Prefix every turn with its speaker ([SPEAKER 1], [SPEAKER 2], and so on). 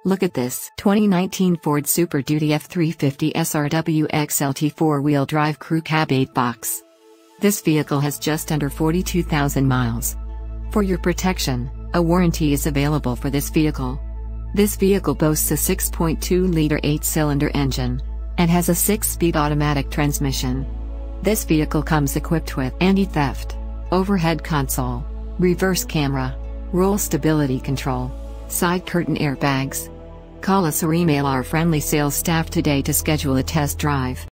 [SPEAKER 1] Look at this 2019 Ford Super Duty F-350 SRW XLT 4-wheel drive crew cab 8 box. This vehicle has just under 42,000 miles. For your protection, a warranty is available for this vehicle. This vehicle boasts a 6.2-liter 8-cylinder engine and has a 6-speed automatic transmission. This vehicle comes equipped with anti-theft, overhead console, reverse camera, roll stability control, side curtain airbags. Call us or email our friendly sales staff today to schedule a test drive.